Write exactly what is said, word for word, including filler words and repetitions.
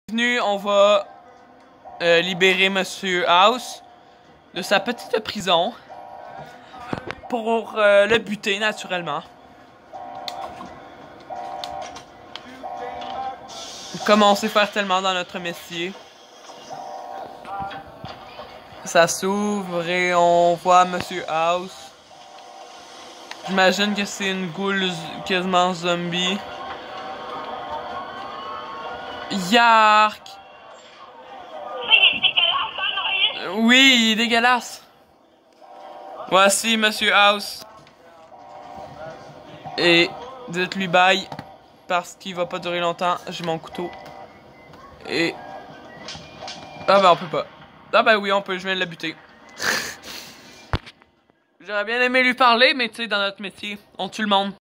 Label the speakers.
Speaker 1: Bienvenue, on va euh, libérer Monsieur House de sa petite prison pour euh, le buter naturellement. Comme on sait faire tellement dans notre métier. Ça s'ouvre et on voit Monsieur House. J'imagine que c'est une goule quasiment zombie. Yark! Oui, il est dégueulasse. Voici Monsieur House. Et dites-lui bye. Parce qu'il va pas durer longtemps. J'ai mon couteau. Et... Ah ben on peut pas. Ah ben oui on peut, je viens de le buter. J'aurais bien aimé lui parler, mais tu sais, dans notre métier, on tue le monde.